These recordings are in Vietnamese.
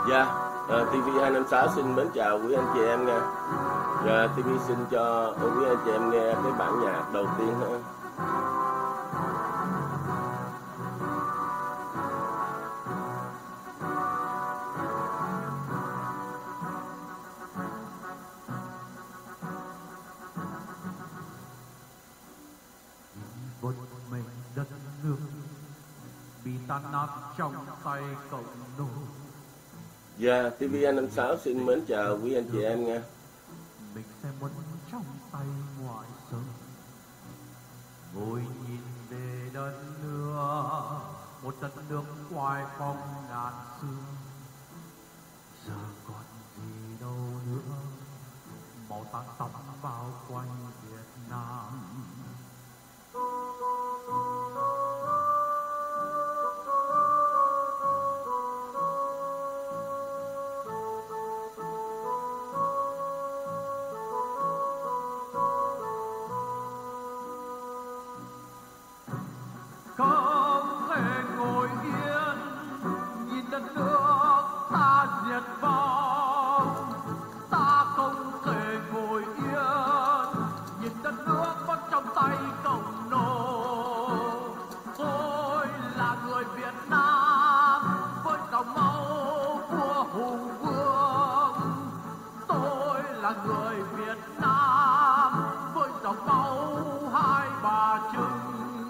Dạ, TV256 xin mến chào quý anh chị em nha. TV xin cho quý anh chị em nghe cái bản nhạc đầu tiên ha. Một mình đất nước bị tan nát trong tay cộng nô. Dạ, TV256 xin mến chào quý anh chị em nha. Mình sẽ muốn trong tay ngoại xâm, ngồi nhìn về đất nước, một đất nước hoài phong ngàn xưa. Giờ còn gì đâu nữa, màu tán tóc bao quanh Việt Nam. Không thể ngồi yên nhìn đất nước ta diệt vong, ta không thể ngồi yên nhìn đất nước mất trong tay cộng nô. Tôi là người Việt Nam với dòng máu vua hùng vương, tôi là người Việt Nam với dòng máu Hai Bà Trưng.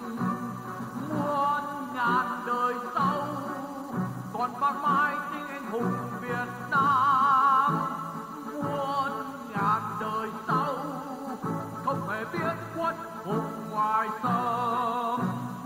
Muôn ngàn đời sau còn vang mãi tiếng anh hùng Việt Nam. Muôn ngàn đời sau không hề biết quân hùng ngoài sông.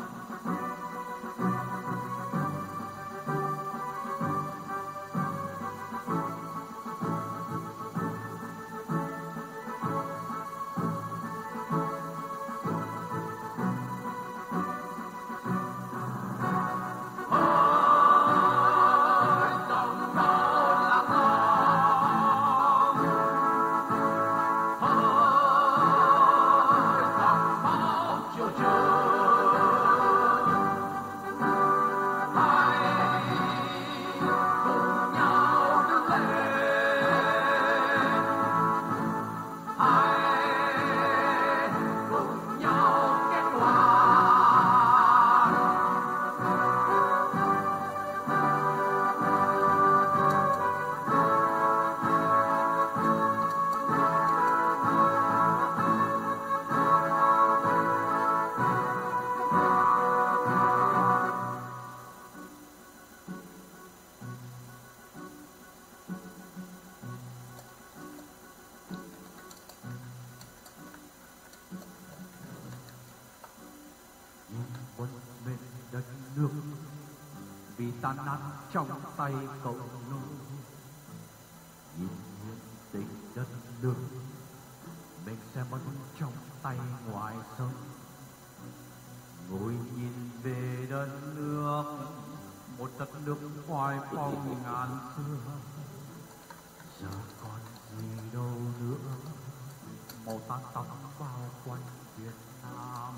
Quân bên đất nước bị tan nát trong tay cộng nô. Nhìn những tình đất nước mình sẽ mất trong tay ngoại xâm. Ngồi nhìn về đất nước, một đất nước hoài phong ngàn xưa. Giờ còn gì đâu nữa, màu tán tóc bao quanh Việt Nam.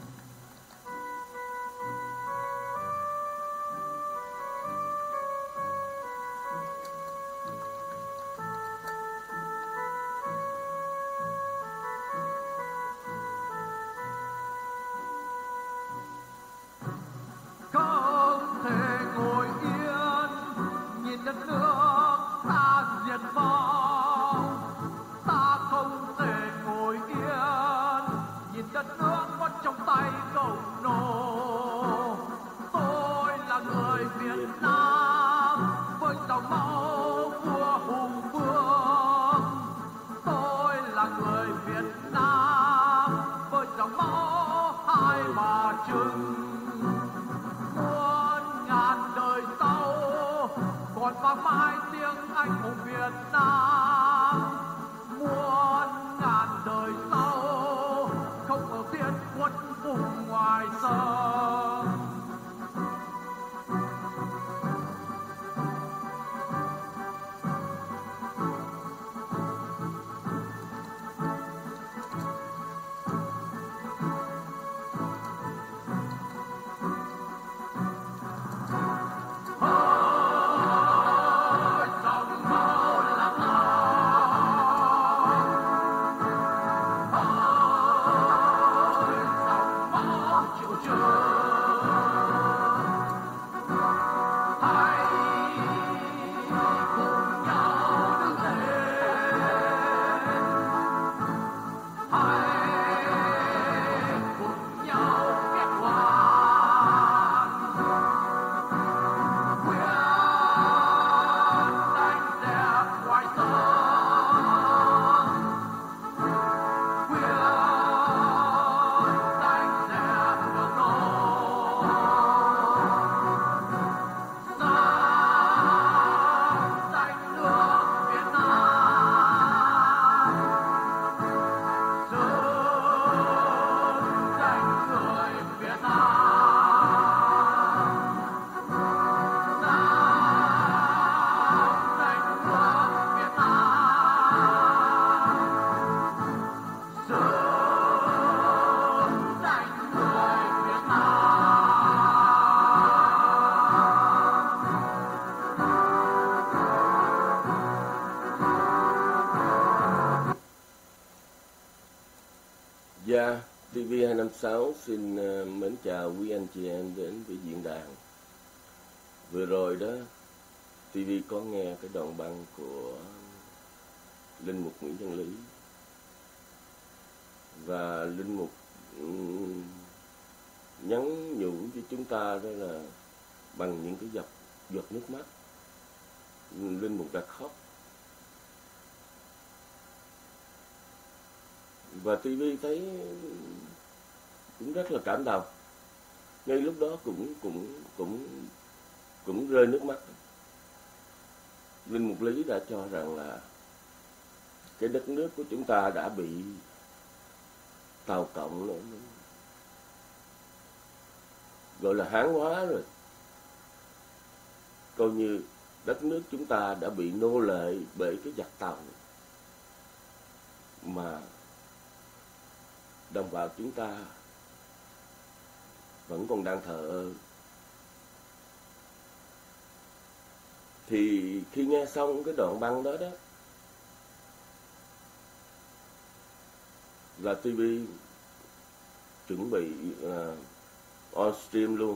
Không thể ngồi yên nhìn đất nước ta diệt vong, ta không thể ngồi yên nhìn đất nước mất trong tay cộng nô. Tôi là người Việt Nam với dòng máu vua hùng vương, tôi là người Việt Nam với dòng máu Hai Bà Trưng. Muôn ngàn đời sau còn vang mãi tiếng anh hùng Việt Nam. Muôn ngàn đời sau không ở biết quân vùng ngoài sông. Sáu xin mến chào quý anh chị em đến với diễn đàn. Vừa rồi đó, TV có nghe cái đoạn băng của Linh Mục Nguyễn Văn Lý. Và Linh Mục nhắn nhủ với chúng ta đó là bằng những cái giọt nước mắt, Linh Mục đã khóc. Và TV thấy cũng rất là cảm động. Ngay lúc đó cũng rơi nước mắt. Linh Mục Lý đã cho rằng là cái đất nước của chúng ta đã bị Tàu Cộng nữa, gọi là Hán hóa rồi. Coi như đất nước chúng ta đã bị nô lệ bởi cái giặc Tàu, mà đồng bào chúng ta vẫn còn đang thờ ơ. Thì khi nghe xong cái đoạn băng đó là TV chuẩn bị on stream luôn.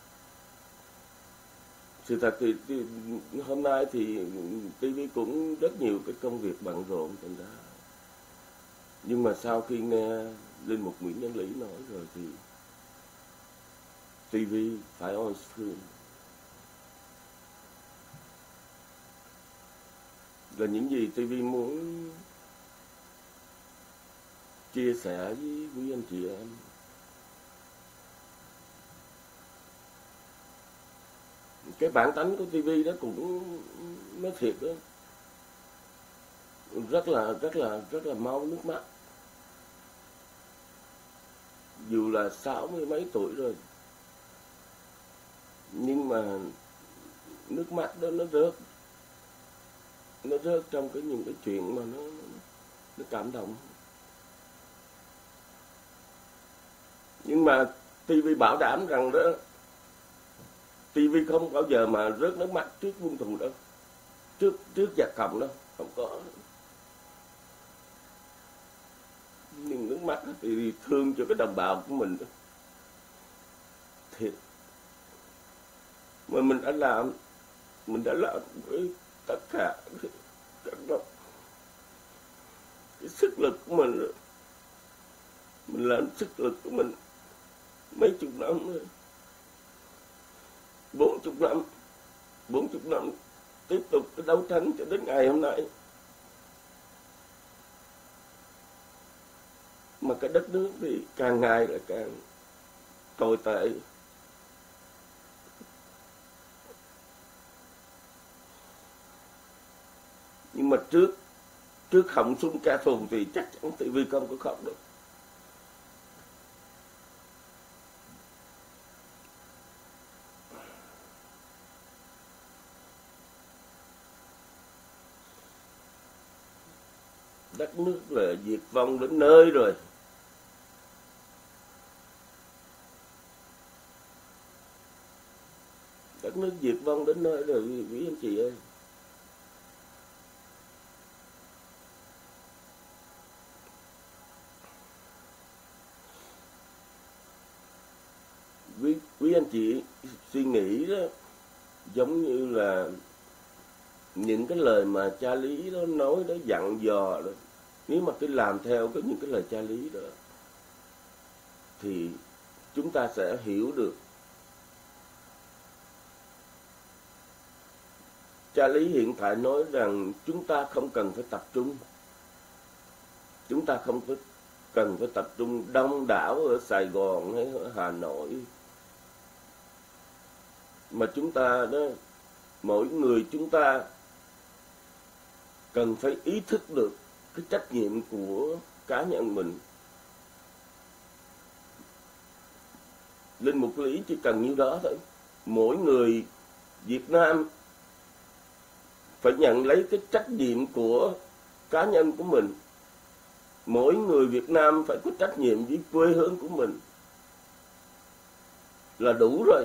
Sự thật thì hôm nay thì TV cũng rất nhiều cái công việc bận rộn thành ra. Nhưng mà sau khi nghe Linh Mục Nguyễn Văn Lý nói rồi thì TV phải on stream. Là những gì TV muốn chia sẻ với quý anh chị em. Cái bản tánh của TV đó cũng nói thiệt đó, rất là mau nước mắt. Dù là 60 mấy tuổi rồi, nhưng mà nước mắt đó nó rớt trong những cái chuyện mà nó cảm động. Nhưng mà TV bảo đảm rằng đó, TV không bao giờ mà rớt nước mắt trước quân thù đâu, trước giặc Cộng đâu, không có. Nhưng nước mắt thì thương cho cái đồng bào của mình đó. Thiệt. Mà mình đã làm với tất cả cái sức lực của mình rồi. Mình làm sức lực của mình mấy chục năm rồi. 40 năm tiếp tục cái đấu tranh cho đến ngày hôm nay. Mà cái đất nước thì càng ngày lại càng tồi tệ. Nhưng mà trước họng súng kẻ thù thì chắc chắn TV không có khóc được. Đất nước là diệt vong đến nơi rồi. Đất nước diệt vong đến nơi rồi quý anh chị ơi. Quý anh chị suy nghĩ đó, giống như là những cái lời mà cha Lý đó nói đó, dặn dò đó. Nếu mà cứ làm theo những cái lời cha Lý đó thì chúng ta sẽ hiểu được. Cha Lý hiện tại nói rằng chúng ta không cần phải tập trung. Chúng ta không cần phải tập trung đông đảo ở Sài Gòn hay ở Hà Nội. Mà chúng ta đó, mỗi người chúng ta cần phải ý thức được cái trách nhiệm của cá nhân mình. Linh Mục Lý chỉ cần nhiêu đó thôi. Mỗi người Việt Nam phải nhận lấy cái trách nhiệm của cá nhân của mình. Mỗi người Việt Nam phải có trách nhiệm với quê hương của mình là đủ rồi.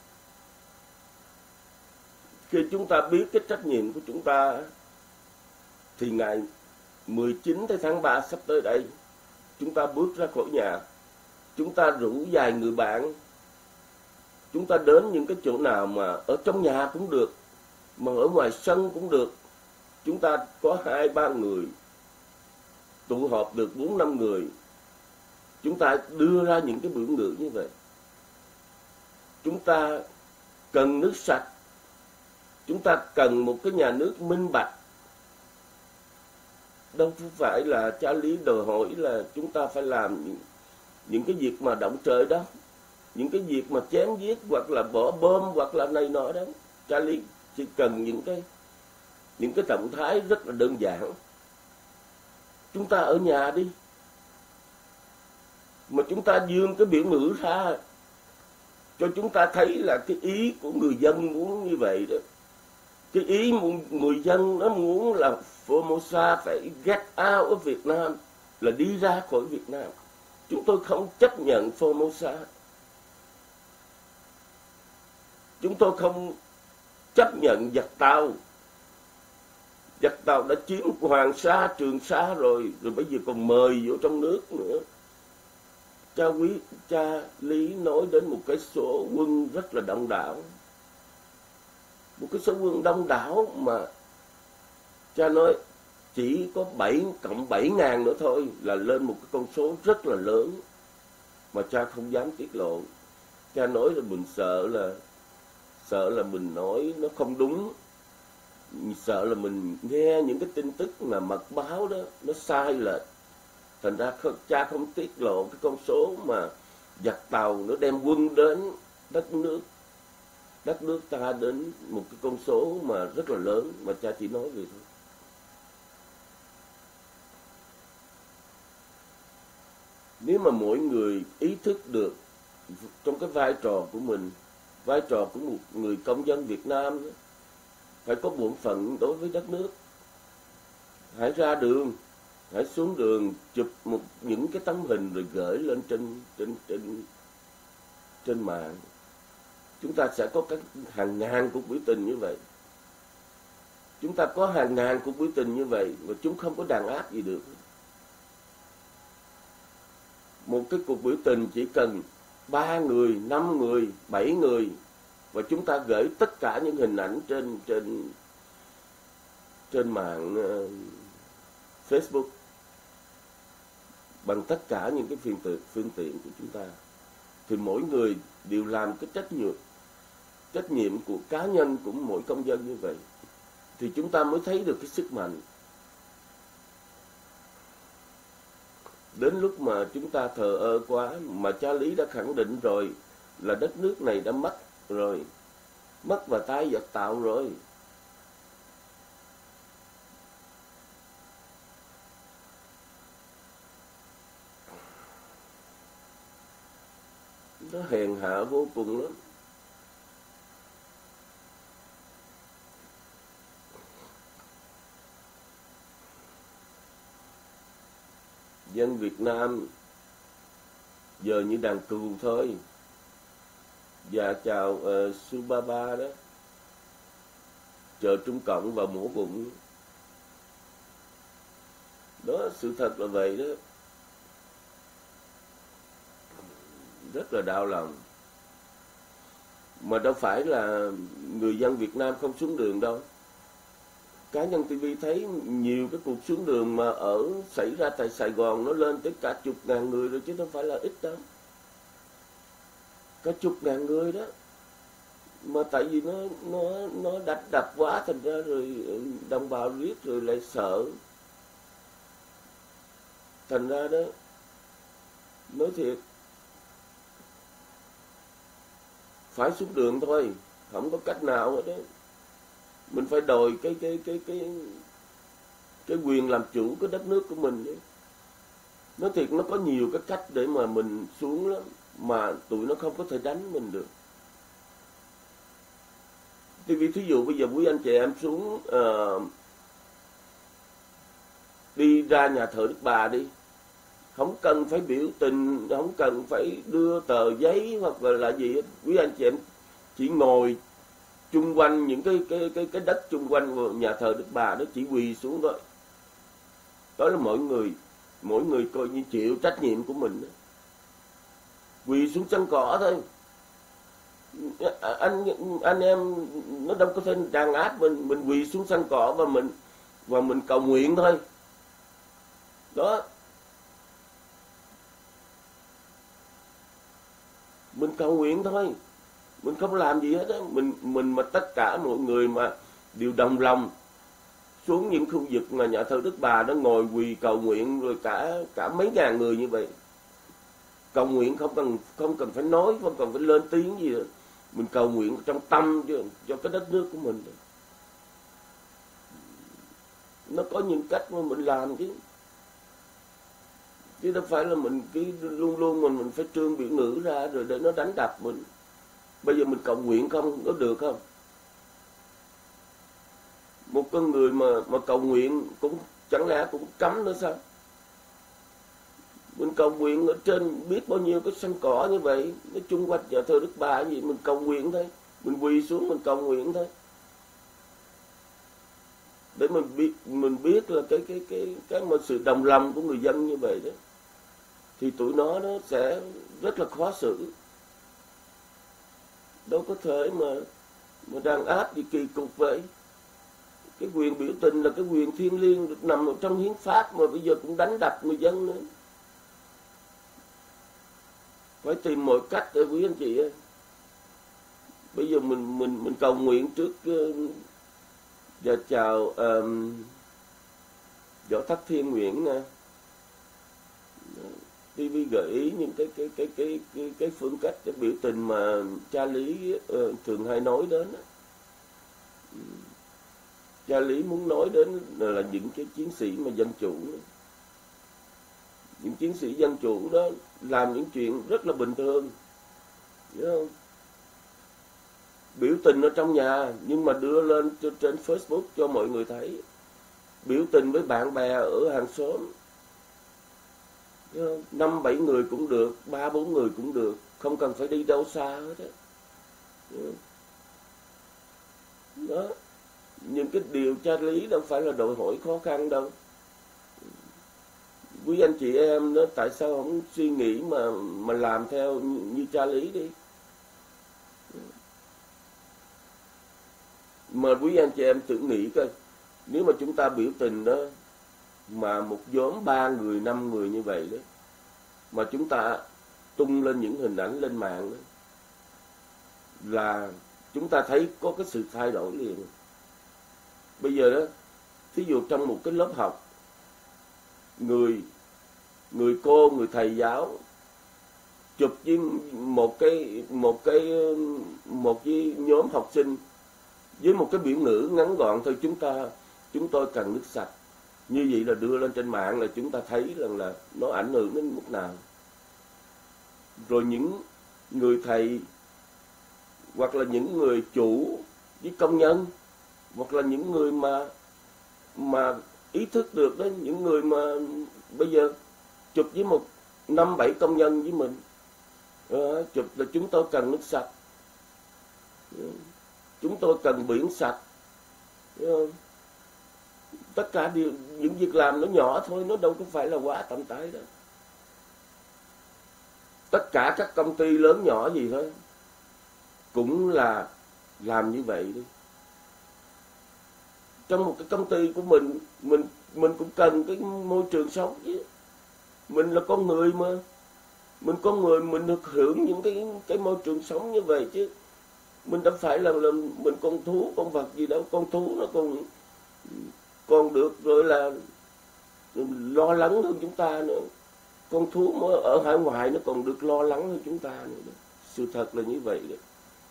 Khi chúng ta biết cái trách nhiệm của chúng ta thì ngày 19 tháng 3 sắp tới đây, chúng ta bước ra khỏi nhà, chúng ta rủ vài người bạn, chúng ta đến những cái chỗ nào mà ở trong nhà cũng được, mà ở ngoài sân cũng được. Chúng ta có 2-3 người, tụ họp được 4-5 người. Chúng ta đưa ra những cái biểu ngữ như vậy. Chúng ta cần nước sạch. Chúng ta cần một cái nhà nước minh bạch. Đâu phải là cha lý đòi hỏi là chúng ta phải làm những cái việc mà động trời đó, những cái việc mà chém giết hoặc là bỏ bom hoặc là này nọ đó. Cha lý chỉ cần những cái động thái rất là đơn giản. Chúng ta ở nhà đi, mà chúng ta dương cái biểu ngữ ra cho chúng ta thấy là cái ý của người dân muốn như vậy đó. Cái ý người dân nó muốn là Formosa phải get out of Việt Nam, là đi ra khỏi Việt Nam. Chúng tôi không chấp nhận Formosa. Chúng tôi không chấp nhận giặc Tàu. Giặc Tàu đã chiếm Hoàng Sa, Trường Sa rồi bây giờ còn mời vô trong nước nữa. Cha Lý nói đến một cái số quân rất là đông đảo. Một cái số quân đông đảo mà cha nói chỉ có 7.000 nữa thôi là lên một cái con số rất là lớn mà cha không dám tiết lộ. Cha nói là mình sợ là mình nói nó không đúng, sợ là mình nghe những cái tin tức mà mật báo đó nó sai lệch. Thành ra cha không tiết lộ cái con số mà giặc Tàu nó đem quân đến đất nước ta đến một cái con số mà rất là lớn, mà cha chỉ nói vậy thôi. Nếu mà mỗi người ý thức được trong cái vai trò của mình, vai trò của một người công dân Việt Nam phải có bổn phận đối với đất nước, hãy ra đường, hãy xuống đường chụp những cái tấm hình rồi gửi lên trên mạng. Chúng ta sẽ có hàng ngàn cuộc biểu tình như vậy. Chúng ta có hàng ngàn cuộc biểu tình như vậy và chúng không có đàn áp gì được. Một cái cuộc biểu tình chỉ cần 3 người, 5 người, 7 người và chúng ta gửi tất cả những hình ảnh trên mạng Facebook bằng tất cả những cái phương tiện của chúng ta, thì mỗi người đều làm cái trách nhiệm của cá nhân của mỗi công dân như vậy, thì chúng ta mới thấy được cái sức mạnh. Đến lúc mà chúng ta thờ ơ quá, mà cha Lý đã khẳng định rồi là đất nước này đã mất rồi, mất vào tay giặc Tàu rồi. Nó hèn hạ vô cùng lắm. Dân Việt Nam giờ như đàn cừu thôi. Và chào Subaba đó, chờ Trung Cộng vào mổ bụng. Đó, sự thật là vậy đó. Rất là đau lòng. Mà đâu phải là người dân Việt Nam không xuống đường đâu. Cá nhân TV thấy nhiều cái cuộc xuống đường mà xảy ra tại Sài Gòn nó lên tới cả chục ngàn người rồi, chứ không phải là ít đâu. Cả chục ngàn người đó. Mà tại vì nó đánh đập quá, thành ra rồi đồng bào riết rồi lại sợ. Thành ra đó, nói thiệt, phải xuống đường thôi, không có cách nào hết đó. Mình phải đòi cái quyền làm chủ cái đất nước của mình đấy. Nói thiệt, nó có nhiều cái cách để mà mình xuống lắm, mà tụi nó không có thể đánh mình được. Thí dụ bây giờ quý anh chị em xuống đi ra nhà thờ Đức Bà đi, không cần phải biểu tình, không cần phải đưa tờ giấy hoặc là gì hết. Quý anh chị em chỉ ngồi chung quanh những cái đất chung quanh nhà thờ Đức Bà đó, chỉ quỳ xuống thôi. Đó là mỗi người coi như chịu trách nhiệm của mình đó. quỳ xuống sân cỏ thôi. Anh em nó đâu có thể đàn áp mình quỳ xuống sân cỏ và mình cầu nguyện thôi. Đó, mình cầu nguyện thôi, mình không làm gì hết á. Mình mà tất cả mọi người mà đều đồng lòng xuống những khu vực mà nhà thờ Đức Bà đó ngồi quỳ cầu nguyện, rồi cả mấy ngàn người như vậy cầu nguyện, không cần phải nói, không cần phải lên tiếng gì nữa. Mình cầu nguyện trong tâm cho cái đất nước của mình. Nó có những cách mà mình làm chứ đâu phải là mình cứ luôn luôn mình phải trương biểu ngữ ra rồi để nó đánh đập mình. Bây giờ mình cầu nguyện không, nó được không? Một con người mà cầu nguyện cũng chẳng lẽ cũng cấm nữa sao? Mình cầu nguyện ở trên biết bao nhiêu cái sân cỏ như vậy, nó chung quanh nhà thờ Đức Bà gì, mình cầu nguyện thôi, mình quỳ xuống mình cầu nguyện thôi, để mình biết là cái mà sự đồng lòng của người dân như vậy đó, thì tụi nó sẽ rất là khó xử. Đâu có thể mà đàn áp gì kỳ cục vậy. Cái quyền biểu tình là cái quyền thiêng liêng nằm ở trong hiến pháp mà bây giờ cũng đánh đập người dân nữa. Phải tìm mọi cách để quý anh chị ơi. Bây giờ mình cầu nguyện trước và chào Võ Tắc Thiên Nguyễn nè. TV gợi ý những cái phương cách để biểu tình mà cha Lý thường hay nói đến. Cha Lý muốn nói đến là những cái chiến sĩ mà dân chủ. Những chiến sĩ dân chủ đó làm những chuyện rất là bình thường, hiểu không? Biểu tình ở trong nhà nhưng mà đưa lên trên Facebook cho mọi người thấy. Biểu tình với bạn bè ở hàng xóm, 5-7 người cũng được, 3-4 người cũng được, không cần phải đi đâu xa hết á. Đó, những cái điều cha Lý đâu phải là đòi hỏi khó khăn đâu. Quý anh chị em đó, tại sao không suy nghĩ mà làm theo như cha Lý đi. Mà quý anh chị em tự nghĩ coi, nếu mà chúng ta biểu tình đó mà một nhóm 3 người, 5 người như vậy đó, mà chúng ta tung lên những hình ảnh lên mạng đó, là chúng ta thấy có cái sự thay đổi liền. Bây giờ đó, thí dụ trong một cái lớp học, người cô, người thầy giáo chụp với một cái nhóm học sinh với một cái biểu ngữ ngắn gọn thôi, chúng tôi cần nước sạch. Như vậy là đưa lên trên mạng là chúng ta thấy rằng là nó ảnh hưởng đến mức nào. Rồi những người thầy hoặc là những người chủ với công nhân, hoặc là những người mà ý thức được đó, những người mà bây giờ chụp với 5-7 công nhân với mình, chụp là chúng tôi cần nước sạch, chúng tôi cần biển sạch. Tất cả những việc làm nó nhỏ thôi, nó đâu có phải là quá tầm tải đó. Tất cả các công ty lớn nhỏ gì thôi cũng là làm như vậy đi. Trong một cái công ty của mình cũng cần cái môi trường sống chứ. Mình là con người mà, mình được hưởng những cái môi trường sống như vậy chứ. Mình đâu phải là mình con thú, con vật gì đâu. Con thú nó còn được rồi là lo lắng hơn chúng ta nữa. Con thú mà ở hải ngoại nó còn được lo lắng hơn chúng ta nữa. Sự thật là như vậy đấy.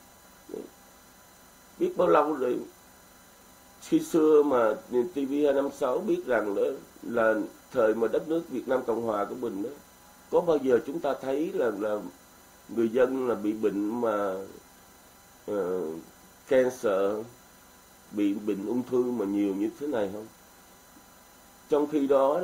Biết bao lâu rồi, khi xưa mà TV256 biết rằng đó là thời mà đất nước Việt Nam Cộng Hòa của mình đó, có bao giờ chúng ta thấy là người dân là bị bệnh mà cancer, bị bệnh ung thư mà nhiều như thế này không? Trong khi đó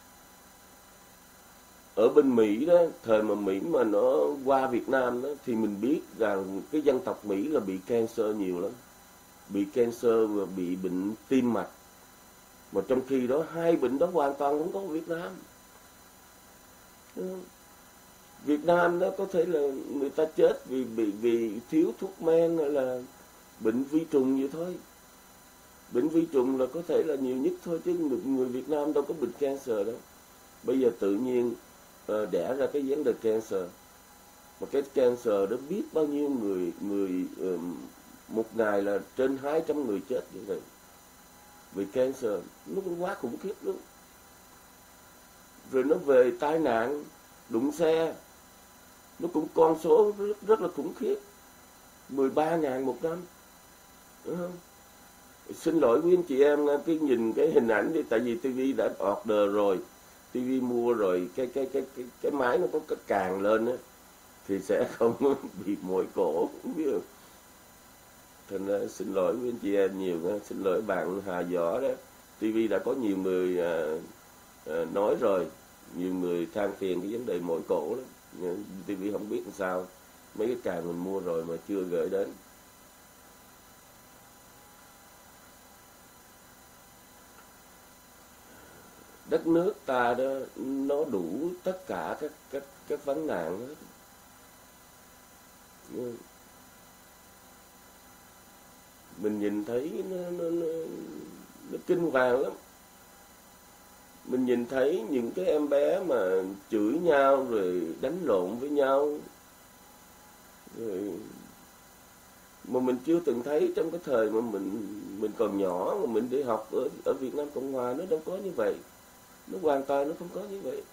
ở bên Mỹ đó, thời mà Mỹ mà nó qua Việt Nam đó, thì mình biết rằng cái dân tộc Mỹ là bị cancer nhiều lắm. Bị cancer và bị bệnh tim mạch. Mà trong khi đó hai bệnh đó hoàn toàn không có ở Việt Nam. Việt Nam đó có thể là người ta chết vì thiếu thuốc men hay là bệnh vi trùng vậy thôi. Bệnh vi trùng là có thể là nhiều nhất thôi, chứ người Việt Nam đâu có bệnh cancer đâu. Bây giờ tự nhiên đẻ ra cái vấn đề cancer, mà cái cancer đó biết bao nhiêu người một ngày là trên 200 người chết như vậy vì cancer, nó cũng quá khủng khiếp lắm. Rồi nó về tai nạn đụng xe, nó cũng con số rất là khủng khiếp, 13.000 một năm, đúng không? Xin lỗi quý anh chị em, cái nhìn cái hình ảnh đi, tại vì TV đã order rồi, TV mua rồi, cái máy nó có cái càng lên á thì sẽ không bị mỏi cổ, biết không? Thành ra xin lỗi quý anh chị em nhiều, xin lỗi bạn Hà Võ đó. TV đã có nhiều người nói rồi, nhiều người than phiền cái vấn đề mỏi cổ đó. TV không biết làm sao, mấy cái càng mình mua rồi mà chưa gửi đến. Đất nước ta đó nó đủ tất cả các vấn nạn hết. Mình nhìn thấy nó kinh hoàng lắm. Mình nhìn thấy những cái em bé mà chửi nhau rồi đánh lộn với nhau, rồi mà mình chưa từng thấy trong cái thời mà mình còn nhỏ, mà mình đi học ở Việt Nam Cộng Hòa, nó đâu có như vậy. Nó hoàn toàn nó không có như vậy.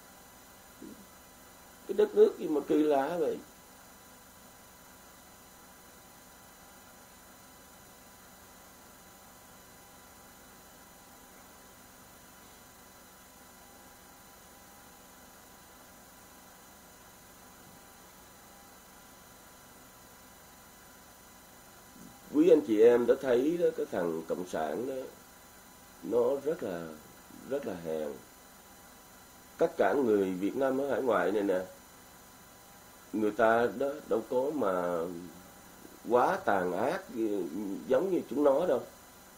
Cái đất nước gì mà kỳ lạ vậy. Quý anh chị em đã thấy đó, cái thằng cộng sản đó nó rất là hèn. Tất cả người Việt Nam ở hải ngoại này nè, người ta đó đâu có mà quá tàn ác giống như chúng nó đâu.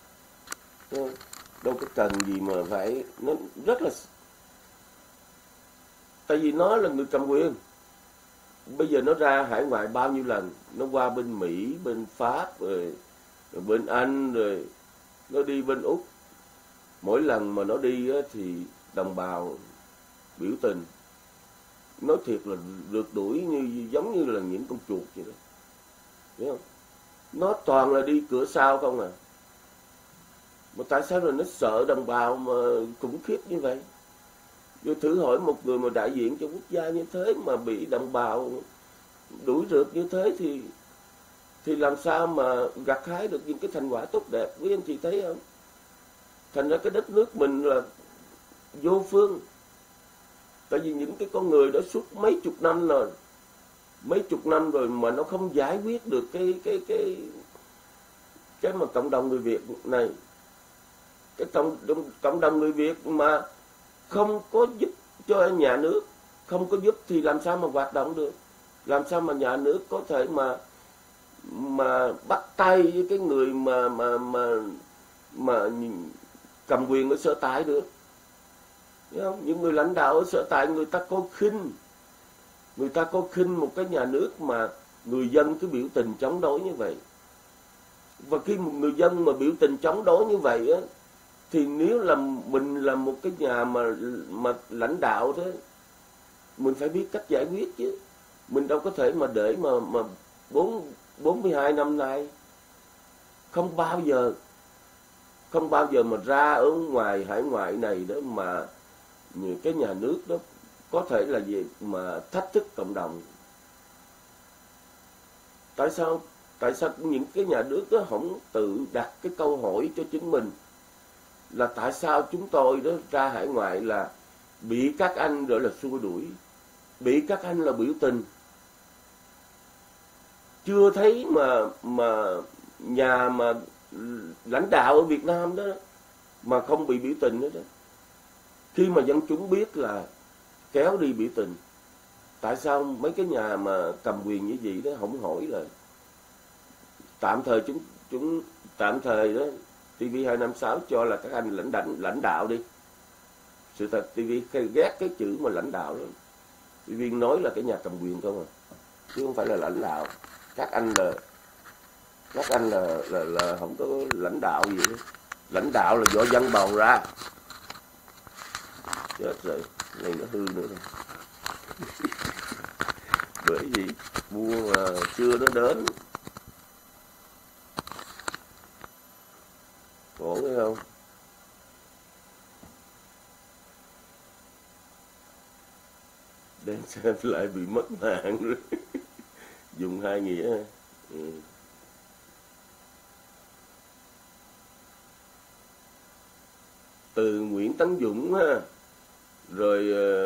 Đâu có cần gì mà phải, nó rất là, tại vì nó là người cầm quyền. Bây giờ nó ra hải ngoại bao nhiêu lần, nó qua bên Mỹ, bên Pháp, rồi bên Anh, rồi nó đi bên Úc. Mỗi lần mà nó đi á, thì đồng bào biểu tình, nói thiệt là rượt đuổi giống như là những con chuột vậy đó, hiểu không? Nó toàn là đi cửa sau không à. Mà tại sao là nó sợ đồng bào mà khủng khiếp như vậy? Rồi thử hỏi một người mà đại diện cho quốc gia như thế mà bị đồng bào đuổi rượt như thế thì làm sao mà gặt hái được những cái thành quả tốt đẹp, quý anh chị thấy không? Thành ra cái đất nước mình là vô phương. Tại vì những cái con người đó suốt mấy chục năm rồi mà nó không giải quyết được cái mà cộng đồng người Việt này. Cái cộng đồng người Việt mà không có giúp cho nhà nước, không có giúp thì làm sao mà hoạt động được? Làm sao mà nhà nước có thể mà bắt tay với cái người mà cầm quyền ở sở tại được? Thấy không? Những người lãnh đạo ở sở tại người ta có khinh một cái nhà nước mà người dân cứ biểu tình chống đối như vậy. Và khi một người dân mà biểu tình chống đối như vậy á, thì nếu là mình là một cái nhà mà lãnh đạo thế, mình phải biết cách giải quyết chứ. Mình đâu có thể mà để mà 42 năm nay không bao giờ mà ra ở ngoài hải ngoại này đó mà cái nhà nước đó có thể là gì mà thách thức cộng đồng. Tại sao những cái nhà nước đó không tự đặt cái câu hỏi cho chính mình là tại sao chúng tôi đó ra hải ngoại là bị các anh gọi là xua đuổi, bị các anh là biểu tình. Chưa thấy mà nhà mà lãnh đạo ở Việt Nam đó mà không bị biểu tình nữa đó. Khi mà dân chúng biết là kéo đi biểu tình, tại sao mấy cái nhà mà cầm quyền như vậy đó không hỏi là tạm thời đó TV256 cho là các anh lãnh đạo đi. Sự thật TV ghét cái chữ mà lãnh đạo đó. TV nói là cái nhà cầm quyền không à, chứ không phải là lãnh đạo. Các anh là không có lãnh đạo gì hết. Lãnh đạo là do dân bầu ra. Chết rồi, này nó hư nữa rồi. Bởi vì mua mà chưa nó đến. Khổ phải không? Đang xem lại bị mất mạng rồi. Dùng hai nghĩa. Từ Nguyễn Tấn Dũng ha, rồi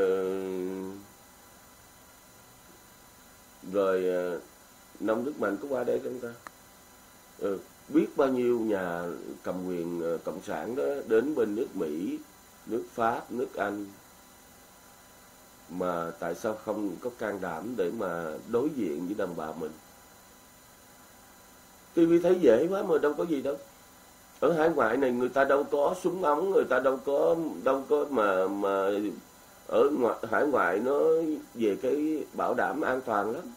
Nông Đức Mạnh có qua đây không ta? Biết bao nhiêu nhà cầm quyền cộng sản đó đến bên nước Mỹ, nước Pháp, nước Anh, mà tại sao không có can đảm để mà đối diện với đồng bào mình? TV thấy dễ quá mà đâu có gì đâu. Ở hải ngoại này người ta đâu có súng ống, người ta đâu có mà ở hải ngoại nó về cái bảo đảm an toàn lắm.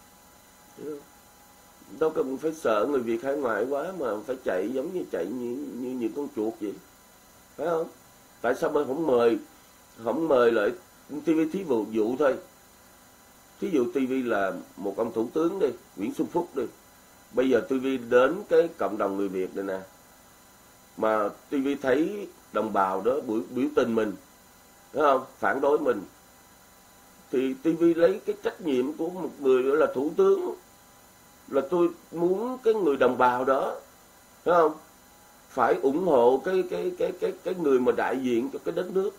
Đâu cần phải sợ người Việt hải ngoại quá mà phải chạy giống như chạy như những con chuột vậy, phải không? Tại sao bên không mời lại TV? Thí dụ thôi, thí dụ TV là một ông thủ tướng đi, Nguyễn Xuân Phúc đi, bây giờ TV đến cái cộng đồng người Việt này nè, mà TV thấy đồng bào đó biểu tình mình, phải không, phản đối mình, thì TV lấy cái trách nhiệm của một người gọi là thủ tướng, là tôi muốn cái người đồng bào đó, phải không, phải ủng hộ cái người mà đại diện cho cái đất nước.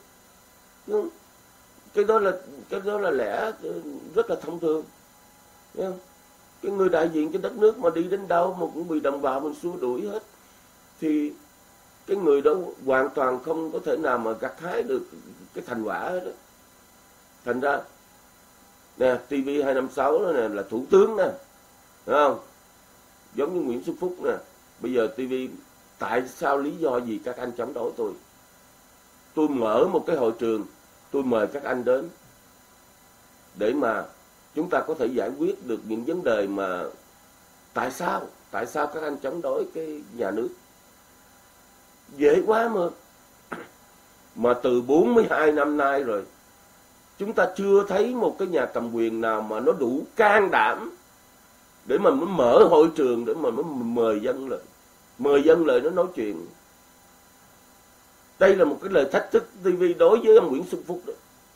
Cái đó là lẽ rất là thông thường, thấy không? Cái người đại diện cho đất nước mà đi đến đâu mà cũng bị đồng bào mình xua đuổi hết, thì cái người đó hoàn toàn không có thể nào mà gặt hái được cái thành quả hết đó. Thành ra nè, TV256 đó nè là thủ tướng nè, phải không? Giống như Nguyễn Xuân Phúc nè. Bây giờ TV, tại sao lý do gì các anh chống đối tôi? Tôi mở một cái hội trường, tôi mời các anh đến để mà chúng ta có thể giải quyết được những vấn đề mà tại sao các anh chống đối cái nhà nước. Dễ quá mà từ 42 năm nay rồi, chúng ta chưa thấy một cái nhà cầm quyền nào mà nó đủ can đảm để mà nó mở hội trường để mà nó mời dân lại nó nói chuyện. Đây là một cái lời thách thức TV đối với ông Nguyễn Xuân Phúc đó.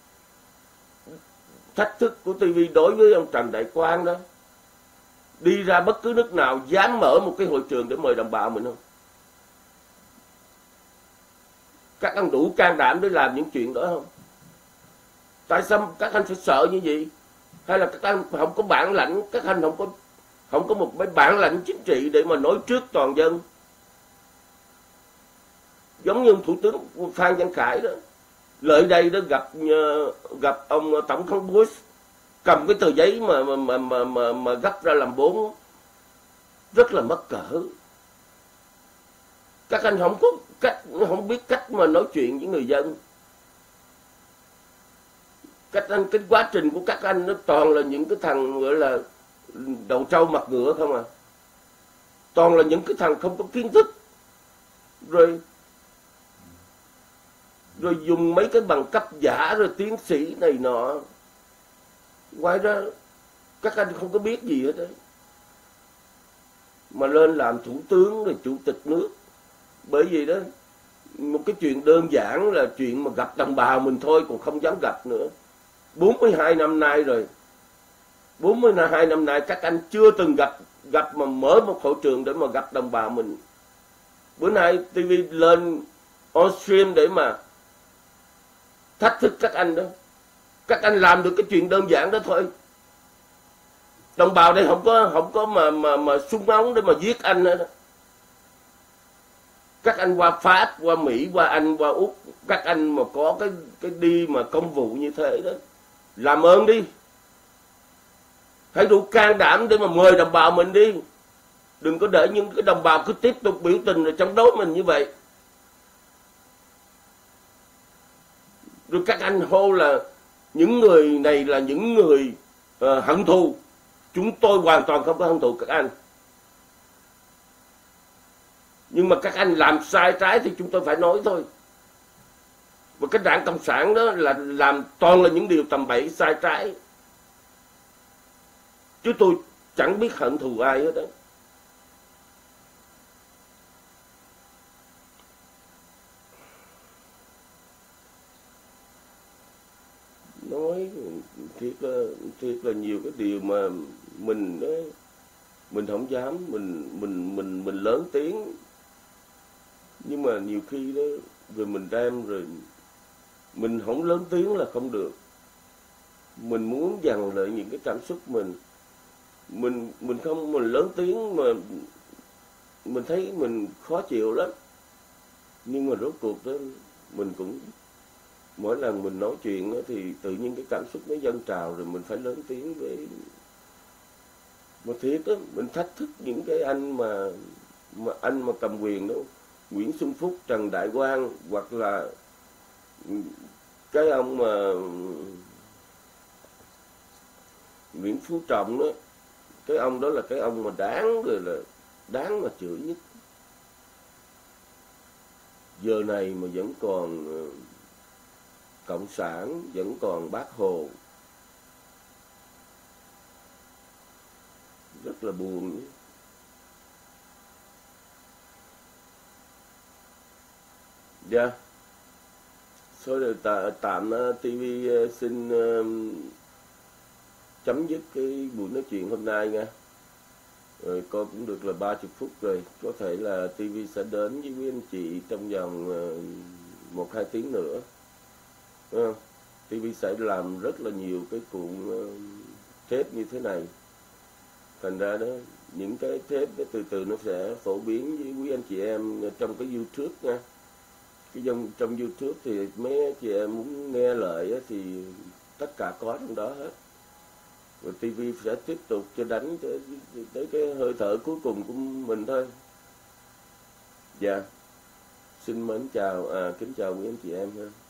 Thách thức của TV đối với ông Trần Đại Quang đó. Đi ra bất cứ nước nào dám mở một cái hội trường để mời đồng bào mình không? Các anh đủ can đảm để làm những chuyện đó không? Tại sao các anh phải sợ như vậy? Hay là các anh không có bản lãnh, các anh không có một cái bản lãnh chính trị để mà nói trước toàn dân? Giống như Thủ tướng Phan Văn Khải đó, lợi đây đó gặp ông Tổng thống Bush, cầm cái tờ giấy mà gấp ra làm 4, rất là mắc cỡ. Các anh không biết cách mà nói chuyện với người dân. Cái quá trình của các anh nó toàn là những cái thằng gọi là đầu trâu mặt ngựa không à. Toàn là những cái thằng không có kiến thức. Rồi dùng mấy cái bằng cấp giả rồi tiến sĩ này nọ. Ngoài ra các anh không có biết gì hết đấy. Mà lên làm thủ tướng rồi chủ tịch nước. Bởi vì đó, một cái chuyện đơn giản là chuyện mà gặp đồng bào mình thôi, còn không dám gặp nữa. 42 năm nay rồi. 42 năm nay các anh chưa từng gặp mà mở một hội trường để mà gặp đồng bào mình. Bữa nay TV lên on stream để mà thách thức các anh đó. Các anh làm được cái chuyện đơn giản đó thôi. Đồng bào đây không có mà súng ống để mà giết anh nữa đó. Các anh qua Pháp, qua Mỹ, qua Anh, qua Úc, các anh mà có cái đi mà công vụ như thế đó, làm ơn đi. Hãy đủ can đảm để mà mời đồng bào mình đi. Đừng có để những cái đồng bào cứ tiếp tục biểu tình rồi chống đối mình như vậy. Rồi các anh hô là Những người này là những người hận thù. Chúng tôi hoàn toàn không có hận thù các anh. Nhưng mà các anh làm sai trái thì chúng tôi phải nói thôi. Và cái đảng Cộng sản đó là làm toàn là những điều tầm bậy sai trái. Chứ tôi chẳng biết hận thù ai hết đó. Nói thiệt là nhiều cái điều mà mình đó, mình không dám, mình lớn tiếng. Nhưng mà nhiều khi đó rồi mình đem rồi mình không lớn tiếng là không được. Mình muốn dằn lại những cái cảm xúc mình không, mình lớn tiếng mà mình thấy mình khó chịu lắm. Nhưng mà rốt cuộc đó mình cũng mỗi lần mình nói chuyện đó, thì tự nhiên cái cảm xúc nó dâng trào rồi mình phải lớn tiếng với. Mà thiệt á, mình thách thức những cái anh mà cầm quyền đó, Nguyễn Xuân Phúc, Trần Đại Quang, hoặc là cái ông mà Nguyễn Phú Trọng đó, cái ông đó là cái ông mà đáng rồi, là đáng mà chửi nhất. Giờ này mà vẫn còn Cộng sản, vẫn còn Bác Hồ, rất là buồn. Dạ, số rồi tạm TV xin chấm dứt cái buổi nói chuyện hôm nay nha. Rồi coi cũng được là 30 phút rồi, có thể là TV sẽ đến với quý anh chị trong vòng 1-2 tiếng nữa. TV sẽ làm rất là nhiều cái cuộn tape như thế này. Thành ra đó, những cái tape đó từ từ nó sẽ phổ biến với quý anh chị em trong cái YouTube nha. Trong YouTube thì mấy anh chị em muốn nghe lại thì tất cả có trong đó hết. Rồi TV sẽ tiếp tục cho đánh tới cái hơi thở cuối cùng của mình thôi. Dạ, xin mến chào, kính chào quý anh chị em ha.